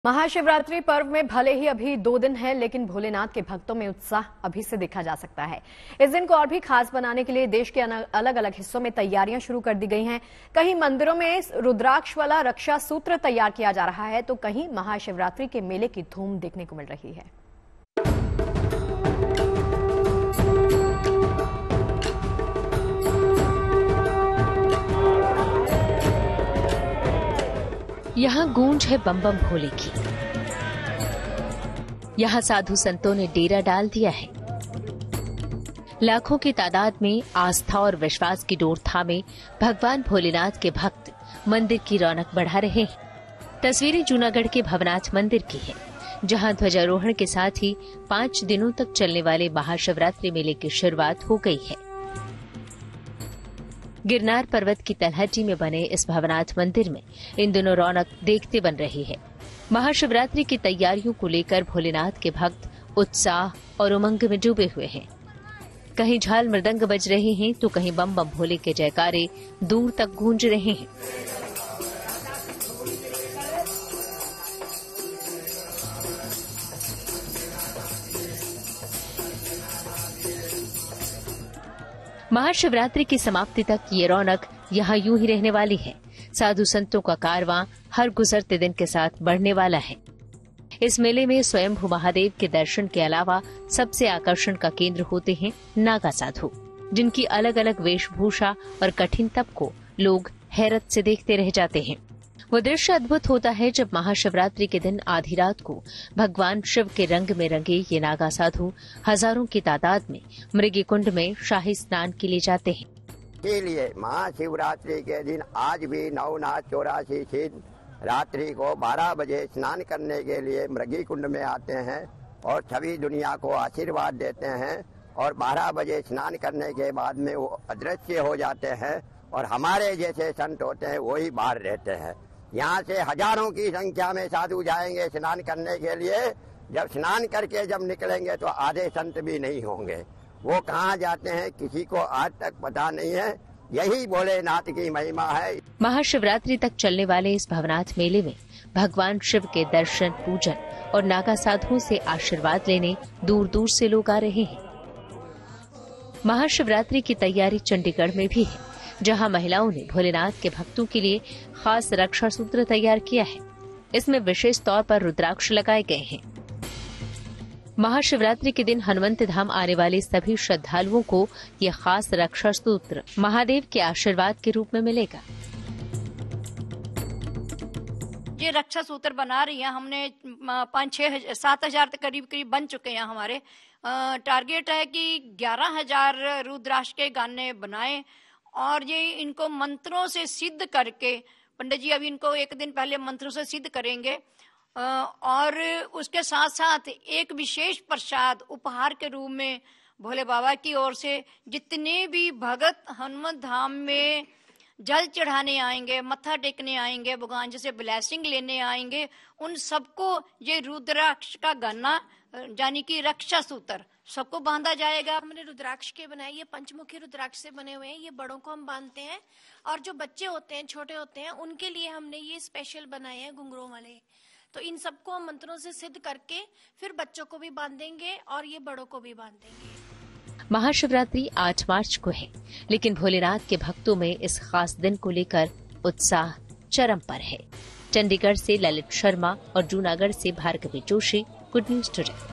महाशिवरात्रि पर्व में भले ही अभी 2 दिन है, लेकिन भोलेनाथ के भक्तों में उत्साह अभी से देखा जा सकता है। इस दिन को और भी खास बनाने के लिए देश के अलग अलग हिस्सों में तैयारियां शुरू कर दी गई हैं। कहीं मंदिरों में रुद्राक्ष वाला रक्षा सूत्र तैयार किया जा रहा है, तो कहीं महाशिवरात्रि के मेले की धूम देखने को मिल रही है। यहाँ गूंज है बम बम भोले की। यहाँ साधु संतों ने डेरा डाल दिया है। लाखों की तादाद में आस्था और विश्वास की डोर थामे भगवान भोलेनाथ के भक्त मंदिर की रौनक बढ़ा रहे हैं। तस्वीरें जूनागढ़ के भवनाथ मंदिर की है, जहाँ ध्वजारोहण के साथ ही 5 दिनों तक चलने वाले महाशिवरात्रि मेले की शुरुआत हो गई है। गिरनार पर्वत की तलहटी में बने इस भवनाथ मंदिर में इन दिनों रौनक देखते बन रही है। महाशिवरात्रि की तैयारियों को लेकर भोलेनाथ के भक्त उत्साह और उमंग में डूबे हुए हैं। कहीं झाल मृदंग बज रहे हैं, तो कहीं बम बम भोले के जयकारे दूर तक गूंज रहे हैं। महाशिवरात्रि की समाप्ति तक ये रौनक यहाँ यूं ही रहने वाली है। साधु संतों का कारवां हर गुजरते दिन के साथ बढ़ने वाला है। इस मेले में स्वयंभू महादेव के दर्शन के अलावा सबसे आकर्षण का केंद्र होते हैं नागा साधु, जिनकी अलग अलग वेशभूषा और कठिन तप को लोग हैरत से देखते रह जाते हैं। वो दृश्य अद्भुत होता है जब महाशिवरात्रि के दिन आधी रात को भगवान शिव के रंग में रंगे ये नागा साधु हजारों की तादाद में मृगी कुंड में शाही स्नान के लिए जाते हैं। इसीलिए महाशिवरात्रि के दिन आज भी नवनाथ 84 रात्रि को 12 बजे स्नान करने के लिए मृगी कुंड में आते हैं और सभी दुनिया को आशीर्वाद देते हैं, और 12 बजे स्नान करने के बाद में वो अदृश्य हो जाते हैं और हमारे जैसे संत होते हैं वही बाहर रहते हैं। यहाँ से हजारों की संख्या में साधु जाएंगे स्नान करने के लिए। जब स्नान करके जब निकलेंगे तो आधे संत भी नहीं होंगे। वो कहाँ जाते हैं किसी को आज तक पता नहीं है। यही भोलेनाथ की महिमा है। महाशिवरात्रि तक चलने वाले इस भवनाथ मेले में भगवान शिव के दर्शन, पूजन और नागा साधुओं से आशीर्वाद लेने दूर दूर से लोग आ रहे हैं। महाशिवरात्रि की तैयारी चंडीगढ़ में भी है, जहां महिलाओं ने भोलेनाथ के भक्तों के लिए खास रक्षा सूत्र तैयार किया है। इसमें विशेष तौर पर रुद्राक्ष लगाए गए हैं। महाशिवरात्रि के दिन हनुमंत धाम आने वाले सभी श्रद्धालुओं को ये खास रक्षा सूत्र महादेव के आशीर्वाद के रूप में मिलेगा। ये रक्षा सूत्र बना रही है, हमने 5-6-7 हजार के करीब बन चुके हैं हमारे। टारगेट है कि 11,000 रुद्राक्ष के गाने बनाए और ये इनको मंत्रों से सिद्ध करके, पंडित जी अभी इनको एक दिन पहले मंत्रों से सिद्ध करेंगे, और उसके साथ साथ एक विशेष प्रसाद उपहार के रूप में भोले बाबा की ओर से जितने भी भगत हनुमत धाम में जल चढ़ाने आएंगे, मत्था टेकने आएंगे, भगवान जी से ब्लेसिंग लेने आएंगे, उन सबको ये रुद्राक्ष का गन्ना यानी कि रक्षा सूत्र सबको बांधा जाएगा। हमने रुद्राक्ष के बनाए, ये पंचमुखी रुद्राक्ष से बने हुए हैं। ये बड़ों को हम बांधते हैं, और जो बच्चे होते हैं, छोटे होते हैं, उनके लिए हमने ये स्पेशल बनाए हैं घुंघरों वाले। तो इन सबको हम मंत्रों से सिद्ध करके फिर बच्चों को भी बांधेंगे और ये बड़ों को भी बांधेंगे। महाशिवरात्रि 8 मार्च को है, लेकिन भोलेनाथ के भक्तों में इस खास दिन को लेकर उत्साह चरम पर है। चंडीगढ़ से ललित शर्मा और जूनागढ़ से Bhargavi Joshi, good news today.